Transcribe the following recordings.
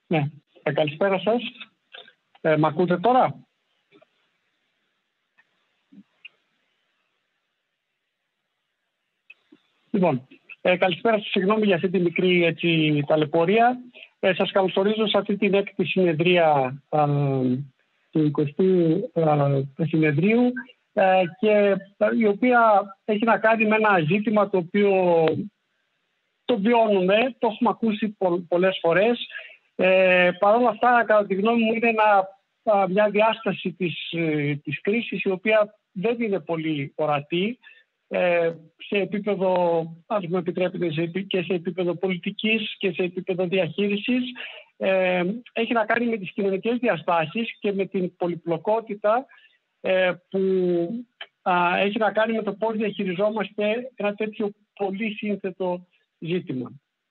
Ναι. Καλησπέρα σας. Μ' ακούτε τώρα? Λοιπόν, καλησπέρα σας. Συγγνώμη για αυτή τη μικρή ταλαιπωρία. Σας καλωσορίζω σε αυτή την έκτη συνεδρία του 20ου συνεδρίου και η οποία έχει να κάνει με ένα ζήτημα το οποίο το βιώνουμε, το έχουμε ακούσει πολλές φορές. Παρ' όλα αυτά, κατά τη γνώμη μου, είναι μια διάσταση της κρίσης η οποία δεν είναι πολύ ορατή σε επίπεδο, αν μου επιτρέπετε, και σε επίπεδο πολιτικής και σε επίπεδο διαχείρισης. Έχει να κάνει με τις κοινωνικές διαστάσεις και με την πολυπλοκότητα που έχει να κάνει με το πώς διαχειριζόμαστε ένα τέτοιο πολύ σύνθετο ζήτημα.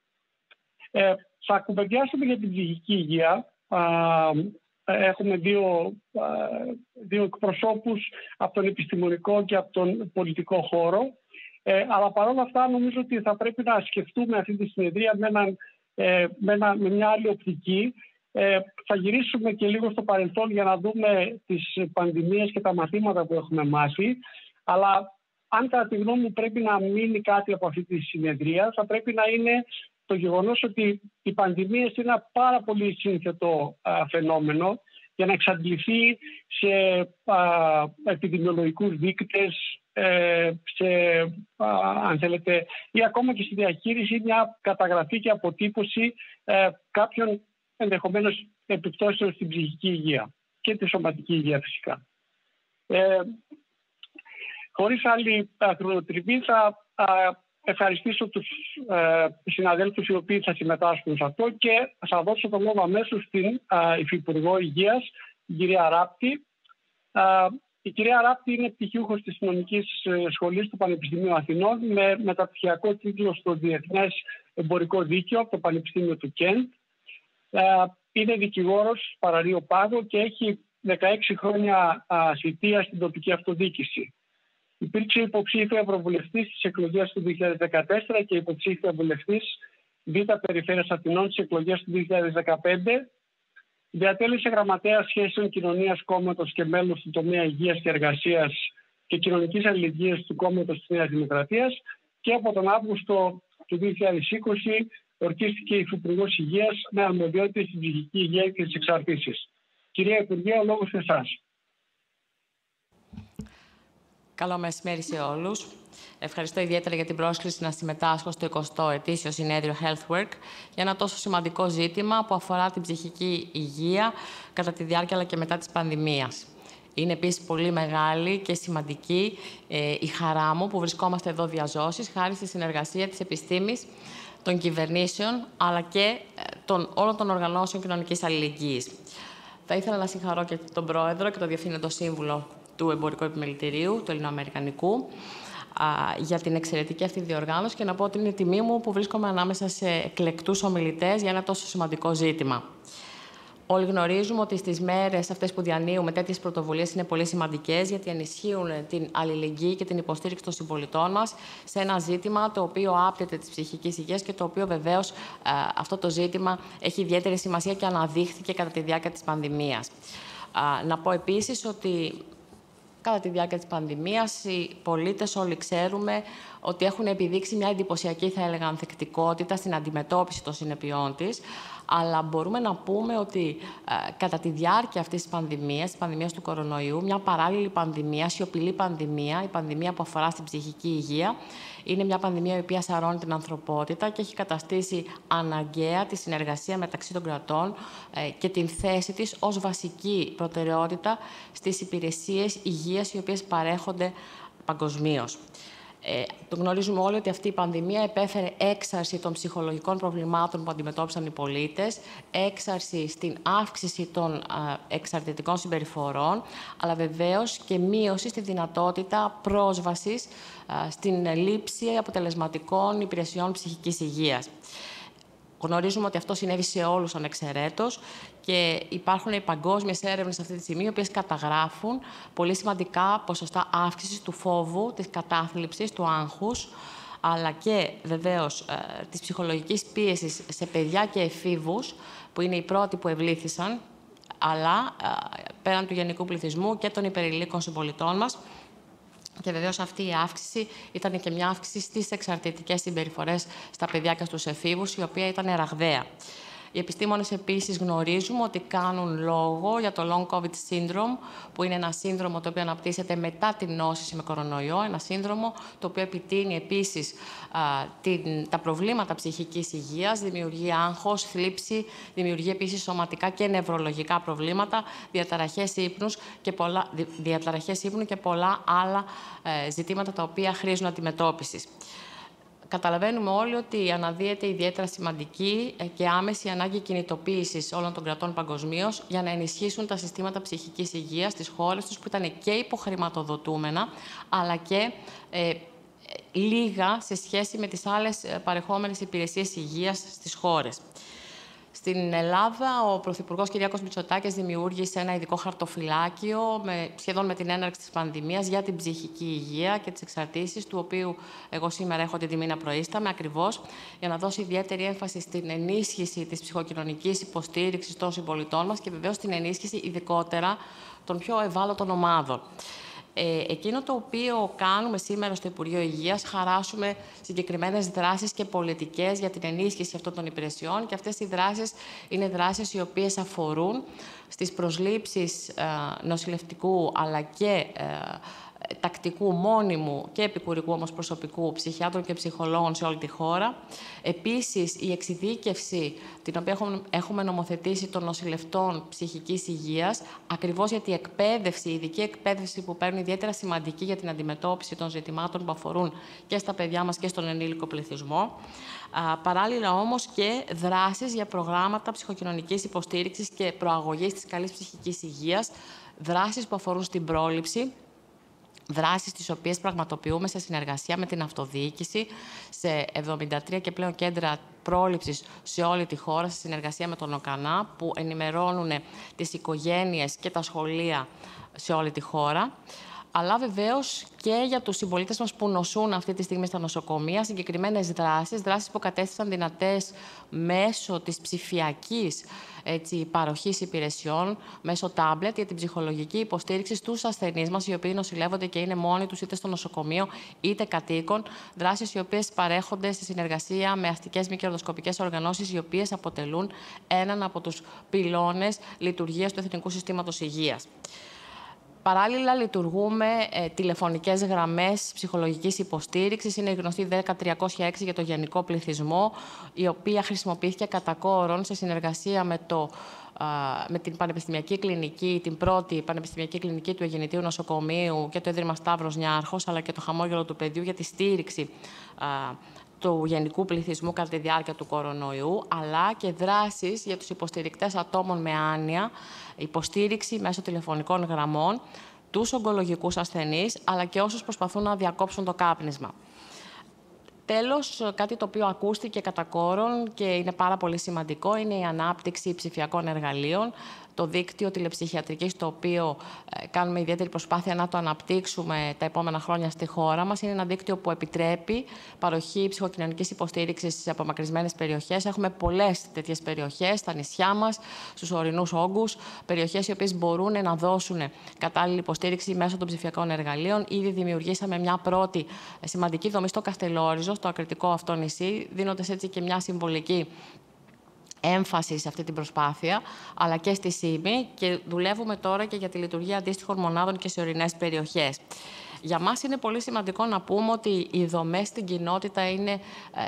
Θα κουβεντιάσουμε για την ψυχική υγεία. Έχουμε δύο εκπροσώπους από τον επιστημονικό και από τον πολιτικό χώρο. Αλλά παρόλα αυτά νομίζω ότι θα πρέπει να σκεφτούμε αυτή τη συνεδρία με μια άλλη οπτική. Θα γυρίσουμε και λίγο στο παρελθόν για να δούμε τις πανδημίες και τα μαθήματα που έχουμε μάθει. Αλλά αν κατά τη γνώμη μου πρέπει να μείνει κάτι από αυτή τη συνεδρία, θα πρέπει να είναι το γεγονός ότι οι πανδημίες είναι ένα πάρα πολύ σύνθετο φαινόμενο για να εξαντληθεί σε επιδημιολογικούς δείκτες, αν θέλετε, ή ακόμα και στη διαχείριση μια καταγραφή και αποτύπωση κάποιων ενδεχομένως επιπτώσεων στην ψυχική υγεία και τη σωματική υγεία φυσικά. Χωρίς άλλη χρονοτριβή θα ευχαριστήσω τους συναδέλφους οι οποίοι θα συμμετάσχουν σε αυτό και θα δώσω τον λόγο αμέσως στην Υφυπουργό Υγείας, την κυρία Ράπτη. Η κυρία Ράπτη είναι πτυχιούχος της Νομικής Σχολής του Πανεπιστημίου Αθηνών με μεταπτυχιακό τίτλο στο Διεθνές Εμπορικό Δίκαιο από το Πανεπιστήμιο του Κέντ. Είναι δικηγόρος παραρρείο πάγο και έχει 16 χρόνια θητεία στην τοπική αυτοδιοίκηση. Υπήρξε υποψήφια ευρωβουλευτής στις εκλογές του 2014 και υποψήφια βουλευτής Β' Περιφέρειας Αθηνών στις εκλογές του 2015. Διατέλεσε γραμματέα σχέσεων κοινωνίας κόμματος και μέλος του τομέα υγείας και εργασίας και κοινωνικής αλληλεγγύης του κόμματος της Νέας Δημοκρατίας και από τον Αύγουστο του 2020 ορκίστηκε Υφυπουργός Υγείας με αρμοδιότητες στην ψυχική υγεία και τις εξαρτήσεις. Κυρία Υπουργέ, ο λόγος σε εσάς. Καλό μεσημέρι σε όλους. Ευχαριστώ ιδιαίτερα για την πρόσκληση να συμμετάσχω στο 20ο ετήσιο συνέδριο Healthwork για ένα τόσο σημαντικό ζήτημα που αφορά την ψυχική υγεία κατά τη διάρκεια αλλά και μετά της πανδημίας. Είναι επίσης πολύ μεγάλη και σημαντική η χαρά μου που βρισκόμαστε εδώ διαζώσεις χάρη στη συνεργασία της επιστήμης, των κυβερνήσεων αλλά και όλων των οργανώσεων κοινωνικής αλληλεγγύης. Θα ήθελα να συγχαρώ και τον Πρόεδρο και τον Διευθύνοντο Σύμβουλο του Εμπορικού Επιμελητηρίου, του Ελληνοαμερικανικού, για την εξαιρετική αυτή διοργάνωση και να πω ότι είναι τιμή μου που βρίσκομαι ανάμεσα σε εκλεκτούς ομιλητές για ένα τόσο σημαντικό ζήτημα. Όλοι γνωρίζουμε ότι στις μέρες αυτές που διανύουμε τέτοιες πρωτοβουλίες είναι πολύ σημαντικές γιατί ενισχύουν την αλληλεγγύη και την υποστήριξη των συμπολιτών μας σε ένα ζήτημα το οποίο άπτεται της ψυχικής υγείας και το οποίο βεβαίως αυτό το ζήτημα έχει ιδιαίτερη σημασία και αναδείχθηκε κατά τη διάρκεια της πανδημίας. Να πω επίσης ότι κατά τη διάρκεια της πανδημίας, οι πολίτες όλοι ξέρουμε ότι έχουν επιδείξει μια εντυπωσιακή, θα έλεγα, ανθεκτικότητα στην αντιμετώπιση των συνεπειών της, αλλά μπορούμε να πούμε ότι κατά τη διάρκεια αυτής της πανδημίας του κορονοϊού, μια παράλληλη πανδημία, σιωπηλή πανδημία, η πανδημία που αφορά στην ψυχική υγεία, είναι μια πανδημία η οποία σαρώνει την ανθρωπότητα και έχει καταστήσει αναγκαία τη συνεργασία μεταξύ των κρατών και την θέση της ως βασική προτεραιότητα στις υπηρεσίες υγείας οι οποίες παρέχονται παγκοσμίως. Το γνωρίζουμε όλοι ότι αυτή η πανδημία επέφερε έξαρση των ψυχολογικών προβλημάτων που αντιμετώπισαν οι πολίτες, έξαρση στην αύξηση των εξαρτητικών συμπεριφορών, αλλά βεβαίως και μείωση στη δυνατότητα πρόσβασης στην λήψη αποτελεσματικών υπηρεσιών ψυχικής υγείας. Γνωρίζουμε ότι αυτό συνέβη σε όλους ανεξαιρέτως και υπάρχουν παγκόσμιες έρευνες αυτή τη στιγμή, οι οποίες καταγράφουν πολύ σημαντικά ποσοστά αύξησης του φόβου, της κατάθλιψης, του άγχους, αλλά και βεβαίως της ψυχολογικής πίεσης σε παιδιά και εφήβους, που είναι οι πρώτοι που ευλήθησαν, αλλά πέραν του γενικού πληθυσμού και των υπερηλίκων συμπολιτών μας. Και βεβαίως αυτή η αύξηση ήταν και μια αύξηση στις εξαρτητικές συμπεριφορές στα παιδιά και στους εφήβους, η οποία ήταν ραγδαία. Οι επιστήμονες επίσης γνωρίζουμε ότι κάνουν λόγο για το Long COVID Syndrome, που είναι ένα σύνδρομο το οποίο αναπτύσσεται μετά την νόσηση με κορονοϊό, ένα σύνδρομο το οποίο επιτείνει επίσης τα προβλήματα ψυχικής υγείας, δημιουργεί άγχος, θλίψη, δημιουργεί επίσης σωματικά και νευρολογικά προβλήματα, διαταραχές ύπνου και πολλά άλλα ζητήματα τα οποία χρήζουν αντιμετώπισης. Καταλαβαίνουμε όλοι ότι αναδύεται ιδιαίτερα σημαντική και άμεση ανάγκη κινητοποίησης όλων των κρατών παγκοσμίως για να ενισχύσουν τα συστήματα ψυχικής υγείας στις χώρες τους που ήταν και υποχρηματοδοτούμενα, αλλά και λίγα σε σχέση με τις άλλες παρεχόμενες υπηρεσίες υγείας στις χώρες. Στην Ελλάδα, ο Πρωθυπουργός Κυριάκος Μητσοτάκης δημιούργησε ένα ειδικό χαρτοφυλάκιο σχεδόν με την έναρξη της πανδημίας για την ψυχική υγεία και τις εξαρτήσεις, του οποίου εγώ σήμερα έχω την τιμή να προείσταμαι, ακριβώς για να δώσει ιδιαίτερη έμφαση στην ενίσχυση της ψυχοκοινωνικής υποστήριξης των συμπολιτών μας και βεβαίως στην ενίσχυση ειδικότερα των πιο ευάλωτων ομάδων. Εκείνο το οποίο κάνουμε σήμερα στο Υπουργείο Υγείας, χαράσουμε συγκεκριμένες δράσεις και πολιτικές για την ενίσχυση αυτών των υπηρεσιών, και αυτές οι δράσεις είναι δράσεις οι οποίες αφορούν στις προσλήψεις νοσηλευτικού αλλά και τακτικού, μόνιμου και επικουρικού όμως προσωπικού ψυχιάτρων και ψυχολόγων σε όλη τη χώρα. Επίσης, η εξειδίκευση την οποία έχουμε νομοθετήσει των νοσηλευτών ψυχικής υγείας, ακριβώς γιατί η ειδική εκπαίδευση που παίρνουν ιδιαίτερα σημαντική για την αντιμετώπιση των ζητημάτων που αφορούν και στα παιδιά μας και στον ενήλικο πληθυσμό. Παράλληλα όμως και δράσεις για προγράμματα ψυχοκοινωνικής υποστήριξης και προαγωγής της καλής ψυχικής υγείας, δράσεις που αφορούν στην πρόληψη, δράσεις τις οποίες πραγματοποιούμε σε συνεργασία με την αυτοδιοίκηση σε 73 και πλέον κέντρα πρόληψης σε όλη τη χώρα, σε συνεργασία με τον ΟΚΑΝΑ, που ενημερώνουν τις οικογένειες και τα σχολεία σε όλη τη χώρα. Αλλά βεβαίως και για τους συμπολίτες μας που νοσούν αυτή τη στιγμή στα νοσοκομεία, συγκεκριμένες δράσεις που κατέστησαν δυνατές μέσω της ψηφιακής παροχής υπηρεσιών, μέσω τάμπλετ, για την ψυχολογική υποστήριξη στους ασθενείς μας, οι οποίοι νοσηλεύονται και είναι μόνοι τους είτε στο νοσοκομείο είτε κατοίκων. Δράσεις οι οποίες παρέχονται σε συνεργασία με αστικές μη κερδοσκοπικές οργανώσεις, οι οποίες αποτελούν έναν από τους πυλώνες λειτουργίας του Εθνικού Συστήματος Υγείας. Παράλληλα, λειτουργούμε τηλεφωνικές γραμμές ψυχολογικής υποστήριξης. Είναι η γνωστή 10306 για το γενικό πληθυσμό, η οποία χρησιμοποιήθηκε κατά κόρον σε συνεργασία με την Πανεπιστημιακή Κλινική, την πρώτη Πανεπιστημιακή Κλινική του Αιγεννητίου Νοσοκομείου και το Ίδρυμα Σταύρος Νιάρχος, αλλά και το Χαμόγελο του Παιδιού για τη στήριξη του γενικού πληθυσμού κατά τη διάρκεια του κορονοϊού, αλλά και δράσεις για τους υποστηρικτές ατόμων με άνοια, υποστήριξη μέσω τηλεφωνικών γραμμών, τους ογκολογικούς ασθενείς, αλλά και όσους προσπαθούν να διακόψουν το κάπνισμα. Τέλος, κάτι το οποίο ακούστηκε κατά κόρον και είναι πάρα πολύ σημαντικό, είναι η ανάπτυξη ψηφιακών εργαλείων. Το δίκτυο τηλεψυχιατρικής, το οποίο κάνουμε ιδιαίτερη προσπάθεια να το αναπτύξουμε τα επόμενα χρόνια στη χώρα μας, είναι ένα δίκτυο που επιτρέπει παροχή ψυχοκοινωνικής υποστήριξης σε απομακρυσμένες περιοχές. Έχουμε πολλές τέτοιες περιοχές στα νησιά μας, στους ορεινούς όγκους, περιοχές οι οποίες μπορούν να δώσουν κατάλληλη υποστήριξη μέσω των ψηφιακών εργαλείων. Ήδη δημιουργήσαμε μια πρώτη σημαντική δομή στο Καστελόριζο, στο ακριτικό αυτό νησί, δίνοντας έτσι και μια συμβολική έμφαση σε αυτή την προσπάθεια, αλλά και στη ΣΥΜΗ, και δουλεύουμε τώρα και για τη λειτουργία αντίστοιχων μονάδων και σε ορεινές περιοχές. Για μας είναι πολύ σημαντικό να πούμε ότι οι δομές στην κοινότητα είναι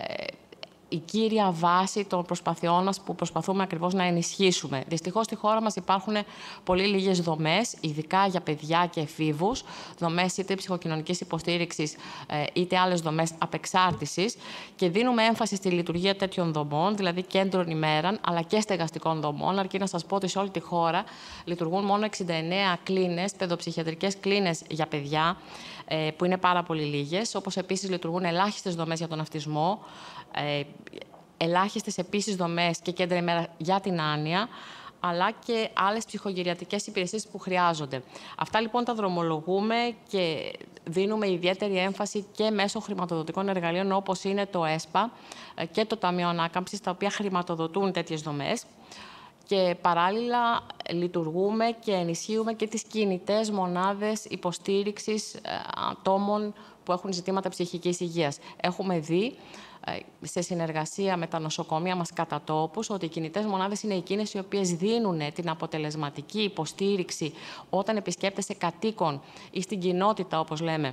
η κύρια βάση των προσπαθειών μας που προσπαθούμε ακριβώς να ενισχύσουμε. Δυστυχώς στη χώρα μας υπάρχουν πολύ λίγες δομές, ειδικά για παιδιά και εφήβους, δομές είτε ψυχοκοινωνικής υποστήριξης είτε άλλες δομές απεξάρτησης, και δίνουμε έμφαση στη λειτουργία τέτοιων δομών, δηλαδή κέντρων ημέραν, αλλά και στεγαστικών δομών, αρκεί να σας πω ότι σε όλη τη χώρα λειτουργούν μόνο 69 κλίνες, παιδοψυχιατρικές κλίνες για παιδιά, που είναι πάρα πολύ λίγες, όπως επίσης λειτουργούν ελάχιστες δομές για τον αυτισμό, ελάχιστες επίσης δομές και κέντρα ημέρα για την άνοια, αλλά και άλλες ψυχογυριατρικές υπηρεσίες που χρειάζονται. Αυτά λοιπόν τα δρομολογούμε και δίνουμε ιδιαίτερη έμφαση και μέσω χρηματοδοτικών εργαλείων όπως είναι το ΕΣΠΑ και το Ταμείο Ανάκαμψης, τα οποία χρηματοδοτούν τέτοιες δομές. Και παράλληλα λειτουργούμε και ενισχύουμε και τις κινητές μονάδες υποστήριξης ατόμων που έχουν ζητήματα ψυχικής υγείας. Έχουμε δει σε συνεργασία με τα νοσοκομεία μας κατά τόπους ότι οι κινητές μονάδες είναι εκείνες οι οποίες δίνουν την αποτελεσματική υποστήριξη όταν επισκέπτεσαι κατοίκον ή στην κοινότητα, όπως λέμε,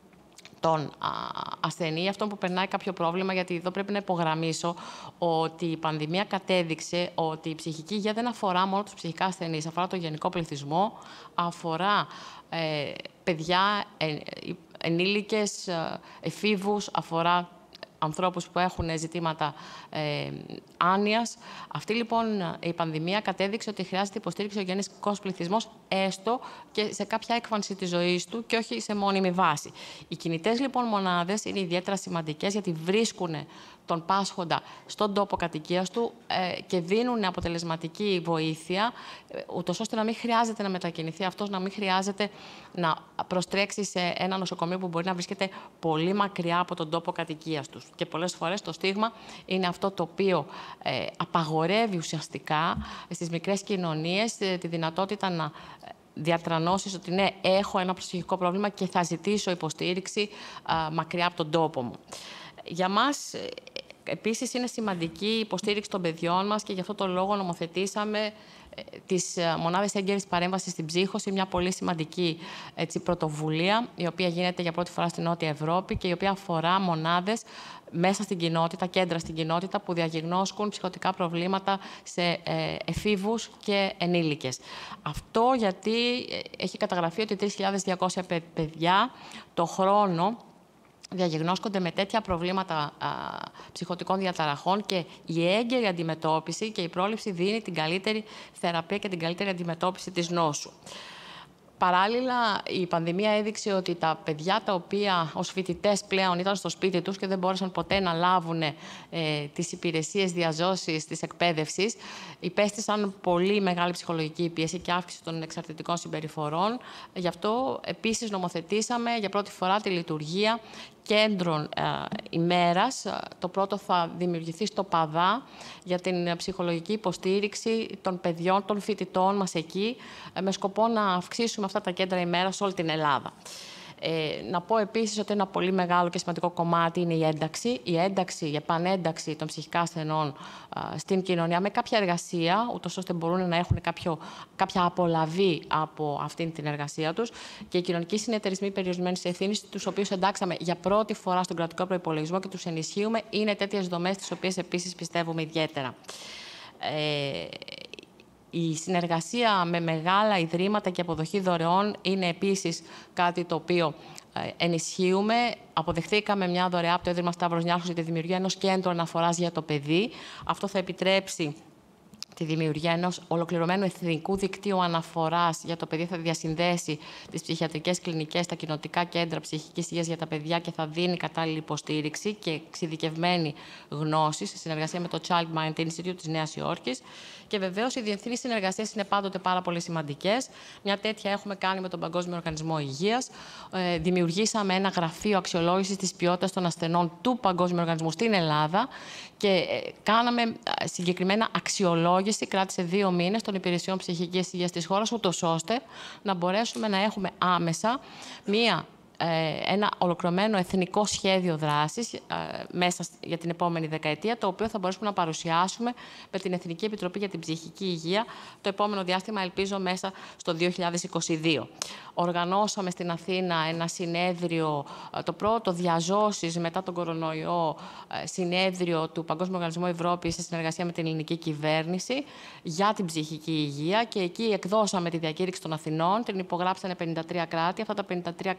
τον ασθενή, αυτόν που περνάει κάποιο πρόβλημα, γιατί εδώ πρέπει να υπογραμμίσω ότι η πανδημία κατέδειξε ότι η ψυχική υγεία δεν αφορά μόνο τους ψυχικά ασθενείς, αφορά το γενικό πληθυσμό, αφορά παιδιά, ενήλικες, εφήβους, αφορά ανθρώπους που έχουν ζητήματα άνοιας. Αυτή λοιπόν η πανδημία κατέδειξε ότι χρειάζεται υποστήριξη ο γενικός πληθυσμός, έστω και σε κάποια έκφανση της ζωής του και όχι σε μόνιμη βάση. Οι κινητές λοιπόν μονάδες είναι ιδιαίτερα σημαντικές γιατί βρίσκουν τον πάσχοντα στον τόπο κατοικίας του και δίνουν αποτελεσματική βοήθεια, ούτως ώστε να μην χρειάζεται να μετακινηθεί αυτός, να μην χρειάζεται να προστρέξει σε ένα νοσοκομείο που μπορεί να βρίσκεται πολύ μακριά από τον τόπο κατοικίας τους. Και πολλές φορές το στίγμα είναι αυτό το οποίο απαγορεύει ουσιαστικά στις μικρές κοινωνίες τη δυνατότητα να διατρανώσεις ότι ναι, έχω ένα ψυχικό πρόβλημα και θα ζητήσω υποστήριξη μακριά από τον τόπο μου. Για μας, επίσης, είναι σημαντική η υποστήριξη των παιδιών μας και γι' αυτό το λόγο νομοθετήσαμε τις μονάδες έγκαιρης παρέμβασης στην ψύχωση, μια πολύ σημαντική πρωτοβουλία, η οποία γίνεται για πρώτη φορά στην Νότια Ευρώπη και η οποία αφορά μονάδες μέσα στην κοινότητα, κέντρα στην κοινότητα, που διαγνώσκουν ψυχωτικά προβλήματα σε εφήβους και ενήλικες. Αυτό γιατί έχει καταγραφεί ότι 3.200 παιδιά το χρόνο διαγνώσκονται με τέτοια προβλήματα ψυχωτικών διαταραχών και η έγκαιρη αντιμετώπιση και η πρόληψη δίνει την καλύτερη θεραπεία και την καλύτερη αντιμετώπιση της νόσου. Παράλληλα, η πανδημία έδειξε ότι τα παιδιά τα οποία ως φοιτητές πλέον ήταν στο σπίτι τους και δεν μπόρεσαν ποτέ να λάβουν τις υπηρεσίες διαζώσης της εκπαίδευσης, υπέστησαν πολύ μεγάλη ψυχολογική πίεση και αύξηση των εξαρτητικών συμπεριφορών. Γι' αυτό επίσης νομοθετήσαμε για πρώτη φορά τη λειτουργία κέντρων ημέρας. Το πρώτο θα δημιουργηθεί στο Παδά για την ψυχολογική υποστήριξη των παιδιών, των φοιτητών μας εκεί, με σκοπό να αυξήσουμε αυτά τα κέντρα ημέρας σε όλη την Ελλάδα. Να πω επίσης ότι ένα πολύ μεγάλο και σημαντικό κομμάτι είναι η ένταξη. Η ένταξη, η επανένταξη των ψυχικά ασθενών στην κοινωνία με κάποια εργασία, ούτως ώστε μπορούν να έχουν κάποια απολαβή από αυτήν την εργασία τους. Και οι κοινωνικοί συνεταιρισμοί περιορισμένης ευθύνης, τους οποίους εντάξαμε για πρώτη φορά στον κρατικό προϋπολογισμό και τους ενισχύουμε, είναι τέτοιες δομές τις οποίες επίσης πιστεύουμε ιδιαίτερα. Η συνεργασία με μεγάλα ιδρύματα και αποδοχή δωρεών είναι επίσης κάτι το οποίο ενισχύουμε. Αποδεχθήκαμε μια δωρεά από το Ίδρυμα Σταύρος Νιάρχος για τη δημιουργία ενός κέντρου αναφοράς για το παιδί. Αυτό θα επιτρέψει τη δημιουργία ενός ολοκληρωμένου εθνικού δικτύου αναφοράς για το παιδί, θα διασυνδέσει τις ψυχιατρικές κλινικές, τα κοινοτικά κέντρα ψυχικής υγείας για τα παιδιά και θα δίνει κατάλληλη υποστήριξη και εξειδικευμένη γνώση σε συνεργασία με το Child Mind Institute της Νέας Υόρκης. Και βεβαίως οι διεθνείς συνεργασίες είναι πάντοτε πάρα πολύ σημαντικές. Μια τέτοια έχουμε κάνει με τον Παγκόσμιο Οργανισμό Υγείας. Δημιουργήσαμε ένα γραφείο αξιολόγησης της ποιότητας των ασθενών του Παγκόσμιου Οργανισμού στην Ελλάδα και κάναμε συγκεκριμένα αξιολόγηση, κράτησε 2 μήνες, των υπηρεσιών ψυχικής υγείας της χώρας, ούτως ώστε να μπορέσουμε να έχουμε άμεσα ένα ολοκληρωμένο εθνικό σχέδιο δράσης μέσα για την επόμενη δεκαετία, το οποίο θα μπορέσουμε να παρουσιάσουμε με την Εθνική Επιτροπή για την Ψυχική Υγεία το επόμενο διάστημα, ελπίζω μέσα στο 2022. Οργανώσαμε στην Αθήνα ένα συνέδριο, το πρώτο διαζώσεις μετά τον κορονοϊό συνέδριο του Παγκόσμιου Οργανισμού Ευρώπης σε συνεργασία με την ελληνική κυβέρνηση για την ψυχική υγεία και εκεί εκδώσαμε τη διακήρυξη των Αθηνών, την υπογράψανε 53 κράτη. Αυτά τα 53 κράτη διατρέχουν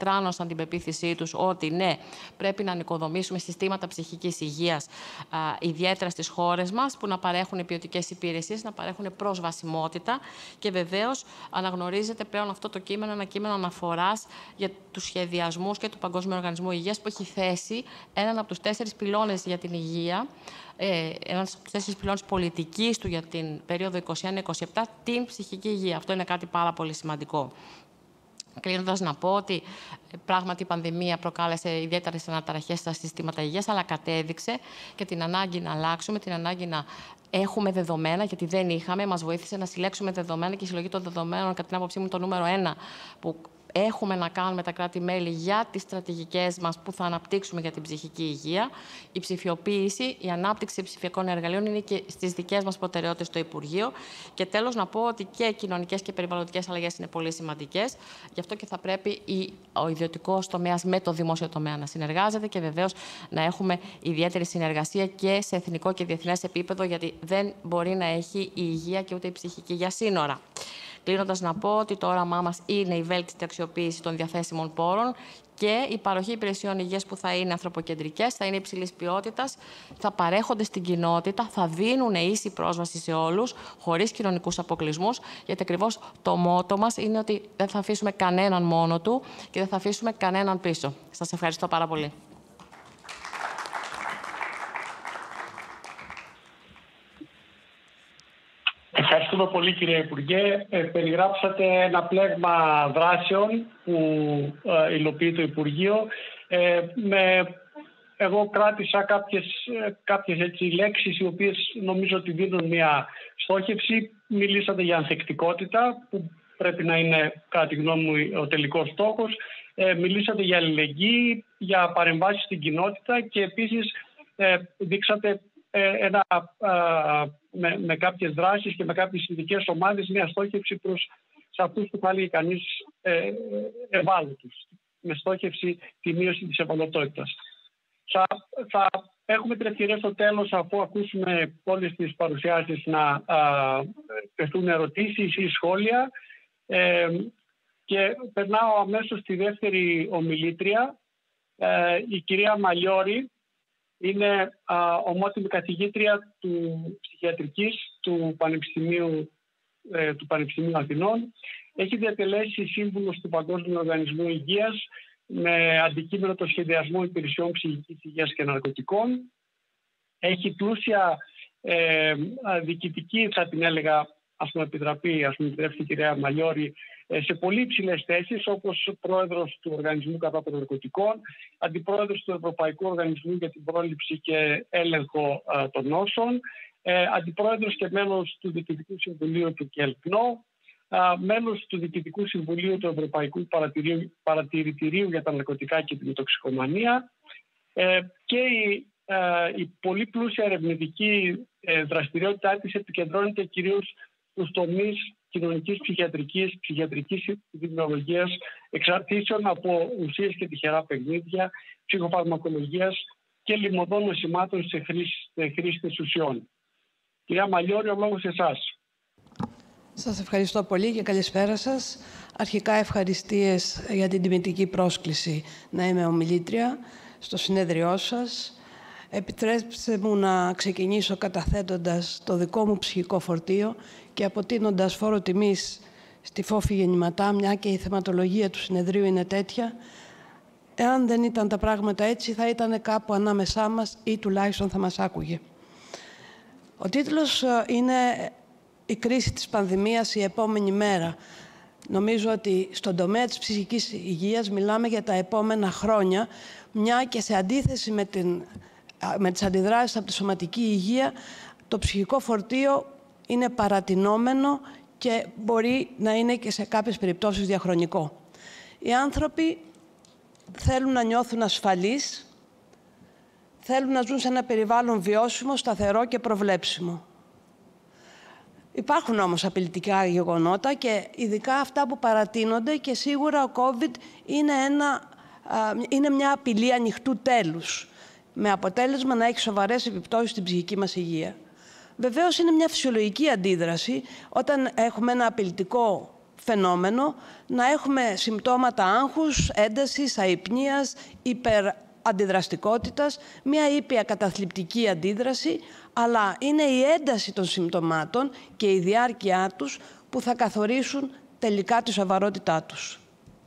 διατράνωσαν την πεποίθησή τους ότι ναι, πρέπει να ανοικοδομήσουμε συστήματα ψυχικής υγείας, ιδιαίτερα στις χώρες μας, που να παρέχουν ποιοτικές υπηρεσίες, να παρέχουν προσβασιμότητα και βεβαίως αναγνωρίζεται πλέον αυτό το κείμενο, ένα κείμενο αναφοράς για τους σχεδιασμούς και του Παγκόσμιου Οργανισμού Υγείας, που έχει θέσει έναν από τους 4 πυλώνες για την υγεία, ένας από τους 4 πυλώνες πολιτικής του για την περίοδο 21-27, την ψυχική υγεία. Αυτό είναι κάτι πάρα πολύ σημαντικό. Κλείνοντας, να πω ότι πράγματι η πανδημία προκάλεσε ιδιαίτερες αναταραχές στα συστήματα υγείας, αλλά κατέδειξε και την ανάγκη να αλλάξουμε, την ανάγκη να έχουμε δεδομένα, γιατί δεν είχαμε. Μας βοήθησε να συλλέξουμε δεδομένα και η συλλογή των δεδομένων, κατά την άποψή μου, το νούμερο 1 που έχουμε να κάνουμε τα κράτη-μέλη για τις στρατηγικές μας που θα αναπτύξουμε για την ψυχική υγεία. Η ψηφιοποίηση, η ανάπτυξη ψηφιακών εργαλείων είναι και στις δικές μας προτεραιότητες στο Υπουργείο. Και τέλος, να πω ότι και κοινωνικές και περιβαλλοντικές αλλαγές είναι πολύ σημαντικές. Γι' αυτό και θα πρέπει ο ιδιωτικός τομέας με το δημόσιο τομέα να συνεργάζεται και βεβαίως να έχουμε ιδιαίτερη συνεργασία και σε εθνικό και διεθνές επίπεδο, γιατί δεν μπορεί να έχει η υγεία και ούτε η ψυχική υγεία σύνορα. Κλείνοντας, να πω ότι το όραμά μας είναι η βέλτιστη αξιοποίηση των διαθέσιμων πόρων και η παροχή υπηρεσιών υγείας που θα είναι ανθρωποκεντρικές, θα είναι υψηλής ποιότητας, θα παρέχονται στην κοινότητα, θα δίνουν ίση πρόσβαση σε όλους, χωρίς κοινωνικούς αποκλεισμούς, γιατί ακριβώς το μότο μας είναι ότι δεν θα αφήσουμε κανέναν μόνο του και δεν θα αφήσουμε κανέναν πίσω. Σας ευχαριστώ πάρα πολύ. Ευχαριστούμε πολύ, κύριε Υπουργέ. Περιγράψατε ένα πλέγμα δράσεων που υλοποιεί το Υπουργείο. Εγώ κράτησα κάποιες έτσι λέξεις οι οποίες νομίζω ότι δίνουν μια στόχευση. Μιλήσατε για ανθεκτικότητα, που πρέπει να είναι, κατά τη γνώμη μου, ο τελικός στόχος. Μιλήσατε για αλληλεγγύη, για παρεμβάσεις στην κοινότητα και επίσης δείξατε με κάποιες δράσεις και με κάποιες ειδικές ομάδες μια στόχευση προς σε αυτούς που θα έλεγε κανείς ευάλωτους, με στόχευση τη μείωση της ευαλωτότητας. Θα έχουμε την ευκαιρία στο τέλος, αφού ακούσουμε όλες τις παρουσιάσεις, να τεθούν ερωτήσεις ή σχόλια, και περνάω αμέσως στη δεύτερη ομιλήτρια, η κυρία Μαλιόρη. Είναι ομότιμη καθηγήτρια του ψυχιατρικής του Πανεπιστημίου Αθηνών. Έχει διατελέσει σύμβουλος του Παγκόσμιου Οργανισμού Υγείας με αντικείμενο το σχεδιασμό υπηρεσιών ψυχικής υγείας και ναρκωτικών. Έχει πλούσια διοικητική, θα την έλεγα, επιτραπεί η κυρία Μαλιόρη, σε πολύ υψηλές θέσεις, όπως πρόεδρος του Οργανισμού κατά των Ναρκωτικών, αντιπρόεδρος του Ευρωπαϊκού Οργανισμού για την Πρόληψη και Έλεγχο των Νόσων, αντιπρόεδρος και μέλος του Διοικητικού Συμβουλίου του ΚΕΛΚΝΟ, μέλος του Διοικητικού Συμβουλίου του Ευρωπαϊκού Παρατηρητηρίου για τα Ναρκωτικά και την Τοξικομανία, και η πολύ πλούσια ερευνητική δραστηριότητά της επικεντρώνεται κυρίως στους τομείς κοινωνικής ψυχιατρικής, ψυχιατρικής επιδημιολογίας, εξαρτήσεων από ουσίες και τυχερά παιχνίδια, ψυχοφαρμακολογίας και λιμωδών νοσημάτων σε χρήστες ουσιών. Κυρία Μαλιόρη, ο λόγος σε εσάς. Σας ευχαριστώ πολύ και καλησπέρα σας. Αρχικά ευχαριστίες για την τιμητική πρόσκληση να είμαι ομιλήτρια στο συνέδριό σας. Επιτρέψτε μου να ξεκινήσω καταθέτοντας το δικό μου ψυχικό φορτίο και αποτείνοντας φόρο τιμής στη Φόφη Γεννηματά, μια και η θεματολογία του συνεδρίου είναι τέτοια. Εάν δεν ήταν τα πράγματα έτσι, θα ήταν κάπου ανάμεσά μας ή τουλάχιστον θα μας άκουγε. Ο τίτλος είναι «Η κρίση της πανδημίας η επόμενη μέρα». Νομίζω ότι στον τομέα της ψυχικής υγείας μιλάμε για τα επόμενα χρόνια, μια και σε αντίθεση με τις αντιδράσεις από τη σωματική υγεία, το ψυχικό φορτίο είναι παρατηνόμενο και μπορεί να είναι και σε κάποιες περιπτώσεις διαχρονικό. Οι άνθρωποι θέλουν να νιώθουν ασφαλείς, θέλουν να ζουν σε ένα περιβάλλον βιώσιμο, σταθερό και προβλέψιμο. Υπάρχουν όμως απειλητικά γεγονότα και ειδικά αυτά που παρατείνονται, και σίγουρα ο COVID είναι μια απειλή ανοιχτού τέλους, με αποτέλεσμα να έχει σοβαρές επιπτώσεις στην ψυχική μας υγεία. Βεβαίως είναι μια φυσιολογική αντίδραση όταν έχουμε ένα απειλητικό φαινόμενο να έχουμε συμπτώματα άγχους, έντασης, αϊπνίας, υπεραντιδραστικότητας, μια ήπια καταθλιπτική αντίδραση, αλλά είναι η ένταση των συμπτωμάτων και η διάρκεια τους που θα καθορίσουν τελικά τη σοβαρότητά τους.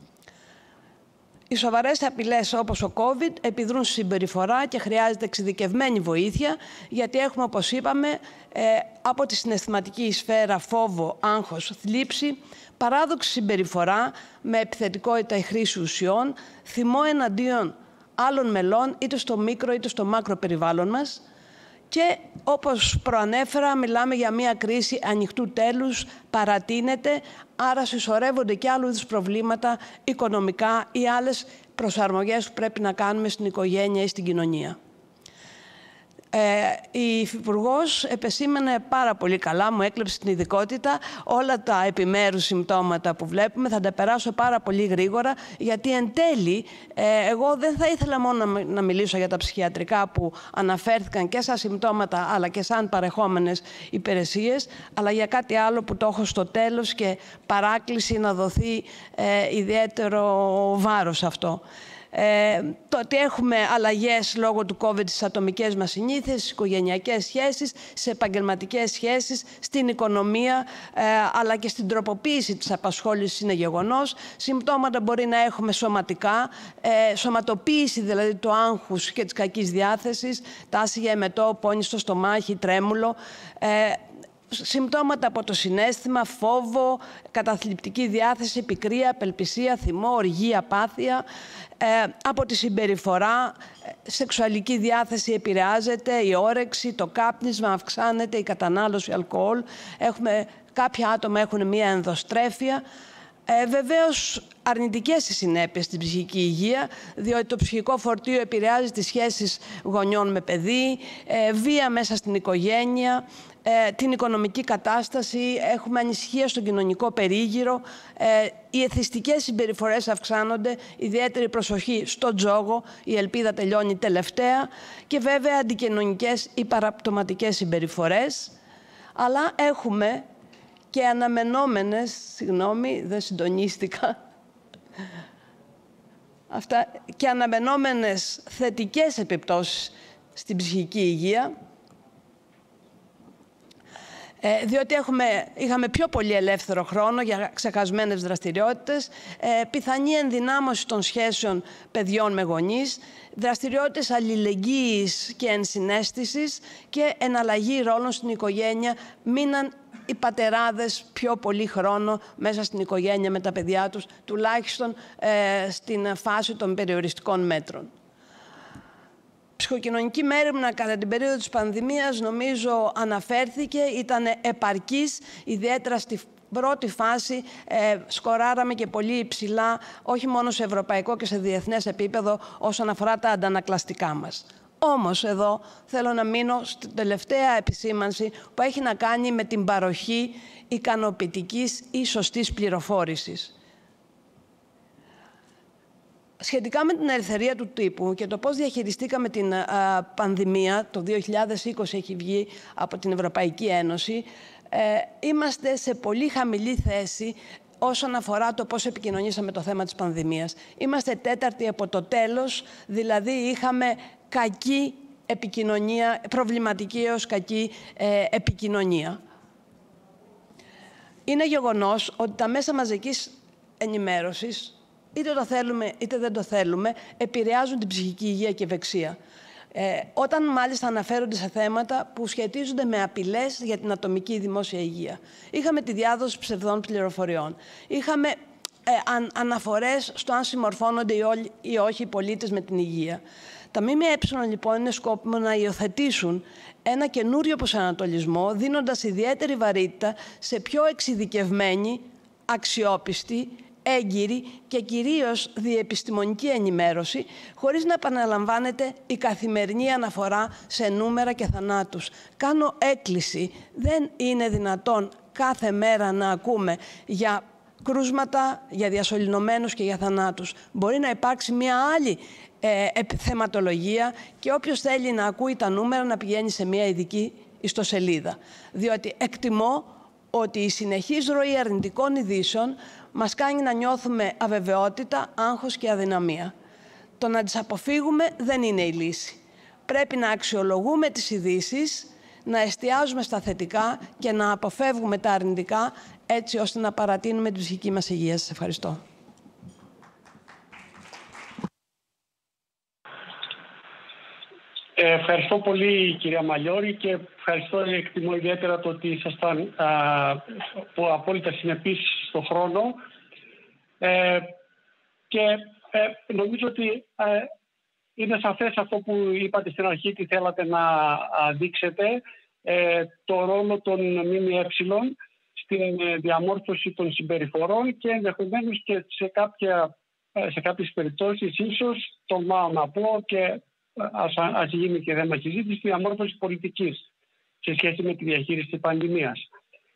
Οι σοβαρές απειλές όπως ο COVID επιδρούν στη συμπεριφορά και χρειάζεται εξειδικευμένη βοήθεια, γιατί έχουμε, όπως είπαμε, από τη συναισθηματική σφαίρα φόβο, άγχος, θλίψη, παράδοξη συμπεριφορά με επιθετικότητα ή χρήση ουσιών, θυμό εναντίον άλλων μελών, είτε στο μικρο είτε στο μάκρο περιβάλλον μας. Και όπως προανέφερα, μιλάμε για μια κρίση ανοιχτού τέλους, παρατείνεται, άρα συσσωρεύονται και άλλου είδους προβλήματα οικονομικά ή άλλες προσαρμογές που πρέπει να κάνουμε στην οικογένεια ή στην κοινωνία. Η Υφυπουργός επεσήμανε πάρα πολύ καλά, μου έκλεψε την ειδικότητα, όλα τα επιμέρους συμπτώματα που βλέπουμε. Θα τα περάσω πάρα πολύ γρήγορα, γιατί εν τέλει εγώ δεν θα ήθελα μόνο να μιλήσω για τα ψυχιατρικά που αναφέρθηκαν και σαν συμπτώματα αλλά και σαν παρεχόμενες υπηρεσίες, αλλά για κάτι άλλο που το έχω στο τέλος και παράκληση να δοθεί ιδιαίτερο βάρος αυτό. Το ότι έχουμε αλλαγές λόγω του COVID στις ατομικές μας συνήθειες, στις οικογενειακές σχέσεις, στις επαγγελματικές σχέσεις, στην οικονομία, αλλά και στην τροποποίηση της απασχόλησης είναι γεγονός. Συμπτώματα μπορεί να έχουμε σωματικά, σωματοποίηση δηλαδή του άγχους και της κακής διάθεσης, τάση για εμετό, πόνη στο στομάχι, τρέμουλο. Συμπτώματα από το συναίσθημα, φόβο, καταθλιπτική διάθεση, πικρία, απελπισία, θυμό, οργή, απάθεια. Από τη συμπεριφορά, σεξουαλική διάθεση επηρεάζεται, η όρεξη, το κάπνισμα, αυξάνεται η κατανάλωση αλκοόλ. Κάποια άτομα έχουν μία ενδοστρέφεια. Βεβαίως, αρνητικές οι συνέπειες στην ψυχική υγεία, διότι το ψυχικό φορτίο επηρεάζει τις σχέσεις γονιών με παιδί, βία μέσα στην οικογένεια, την οικονομική κατάσταση, έχουμε ανησυχία στον κοινωνικό περίγυρο, οι εθιστικές συμπεριφορές αυξάνονται, ιδιαίτερη προσοχή στο τζόγο, η ελπίδα τελειώνει τελευταία, και βέβαια αντικοινωνικές ή παραπτωματικές συμπεριφορές, αλλά έχουμε και αναμενόμενες, συγγνώμη, δεν συντονίστηκα, και αναμενόμενες θετικές επιπτώσεις στην ψυχική υγεία, διότι είχαμε πιο πολύ ελεύθερο χρόνο για ξεχασμένες δραστηριότητες, πιθανή ενδυνάμωση των σχέσεων παιδιών με γονείς, δραστηριότητες αλληλεγγύης και ενσυναίσθησης και εναλλαγή ρόλων στην οικογένεια. Μείναν οι πατεράδες πιο πολύ χρόνο μέσα στην οικογένεια με τα παιδιά τους, τουλάχιστον στην φάση των περιοριστικών μέτρων. Ψυχοκοινωνική μέρημνα κατά την περίοδο της πανδημίας, νομίζω αναφέρθηκε, ήταν επαρκής, ιδιαίτερα στη πρώτη φάση σκοράραμε και πολύ υψηλά, όχι μόνο σε ευρωπαϊκό και σε διεθνές επίπεδο, όσον αφορά τα αντανακλαστικά μας. Όμως εδώ θέλω να μείνω στην τελευταία επισήμανση που έχει να κάνει με την παροχή ικανοποιητικής ή σωστής πληροφόρησης. Σχετικά με την ελευθερία του τύπου και το πώς διαχειριστήκαμε την πανδημία, το 2020 έχει βγει από την Ευρωπαϊκή Ένωση, είμαστε σε πολύ χαμηλή θέση όσον αφορά το πώς επικοινωνήσαμε το θέμα της πανδημίας. Είμαστε τέταρτη από το τέλος, δηλαδή είχαμε κακή επικοινωνία, προβληματική έως κακή επικοινωνία. Είναι γεγονός ότι τα μέσα μαζικής ενημέρωσης, είτε το θέλουμε είτε δεν το θέλουμε, επηρεάζουν την ψυχική υγεία και ευεξία. Όταν μάλιστα αναφέρονται σε θέματα που σχετίζονται με απειλές για την ατομική δημόσια υγεία. Είχαμε τη διάδοση ψευδών πληροφοριών. Είχαμε αναφορές στο αν συμμορφώνονται ή όχι οι πολίτες με την υγεία. Τα ΜΜΕ λοιπόν είναι σκόπιμο να υιοθετήσουν ένα καινούριο προσανατολισμό, δίνοντας ιδιαίτερη βαρύτητα σε πιο εξειδικευμένη, αξιόπιστη, έγκυρη και κυρίως διεπιστημονική ενημέρωση, χωρίς να επαναλαμβάνεται η καθημερινή αναφορά σε νούμερα και θανάτους. Κάνω έκκληση. Δεν είναι δυνατόν κάθε μέρα να ακούμε για κρούσματα, για διασωληνωμένους και για θανάτους. Μπορεί να υπάρξει μια άλλη θεματολογία και όποιος θέλει να ακούει τα νούμερα να πηγαίνει σε μια ειδική ιστοσελίδα. Διότι εκτιμώ ότι η συνεχής ροή αρνητικών ειδήσεων μας κάνει να νιώθουμε αβεβαιότητα, άγχος και αδυναμία. Το να τις αποφύγουμε δεν είναι η λύση. Πρέπει να αξιολογούμε τις ειδήσεις, να εστιάζουμε στα θετικά και να αποφεύγουμε τα αρνητικά, έτσι ώστε να παρατείνουμε την ψυχική μας υγεία. Σας ευχαριστώ. Ευχαριστώ πολύ, κυρία Μαλιόρη, και ευχαριστώ, εκτιμώ ιδιαίτερα το ότι ήσασταν απόλυτα συνεπείς στον χρόνο. Και νομίζω ότι είναι σαφές αυτό που είπατε στην αρχή, τι θέλατε να δείξετε, το ρόλο των ΜΜΕ στην διαμόρφωση των συμπεριφορών και ενδεχομένως και σε κάποιες περιπτώσεις ίσως, τολμάω να πω, και ας γίνει και θέμα συζήτηση, τη διαμόρφωση πολιτικής σε σχέση με τη διαχείριση της πανδημίας.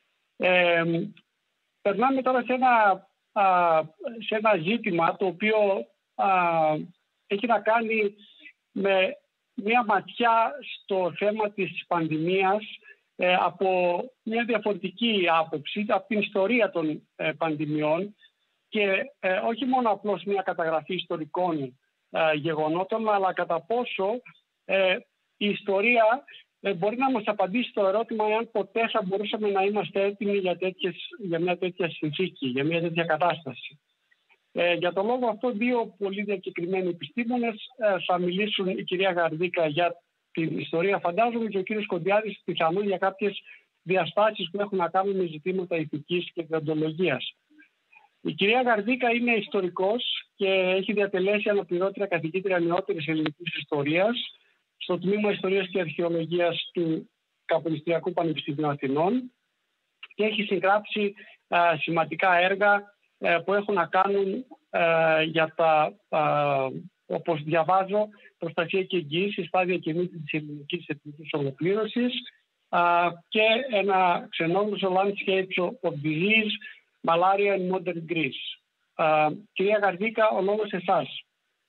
Περνάμε τώρα σε ένα ζήτημα το οποίο έχει να κάνει με μια ματιά στο θέμα της πανδημίας από μια διαφορετική άποψη, από την ιστορία των πανδημιών και όχι μόνο απλώς μια καταγραφή ιστορικών γεγονότων, αλλά κατά πόσο η ιστορία μπορεί να μας απαντήσει το ερώτημα αν ποτέ θα μπορούσαμε να είμαστε έτοιμοι για μια τέτοια συνθήκη, για μια τέτοια κατάσταση. Για τον λόγο αυτό, δύο πολύ διακεκριμένοι επιστήμονες θα μιλήσουν, η κυρία Γαρδίκα για την ιστορία, φαντάζομαι, και ο κύριος Κοντιάδης πιθανόν για κάποιες διαστάσεις που έχουν να κάνουν με ζητήματα ηθικής και διοντολογίας. Η κυρία Γαρδίκα είναι ιστορικός και έχει διατελέσει αναπληρώτρια καθηγήτρια νεότερης ελληνικής ιστορίας στο τμήμα Ιστορίας και Αρχαιολογίας του Καποδιστριακού Πανεπιστημίου Αθηνών και έχει συγγράψει σημαντικά έργα που έχουν να κάνουν για τα, όπως διαβάζω, προστασία και εγγύηση, στάδια καινή της ελληνικής εθνικής ολοκλήρωσης και ένα Xenophon Landscapes of Disease, Malaria in Modern Greece. Κυρία Γαρδίκα, ο λόγος σε εσάς.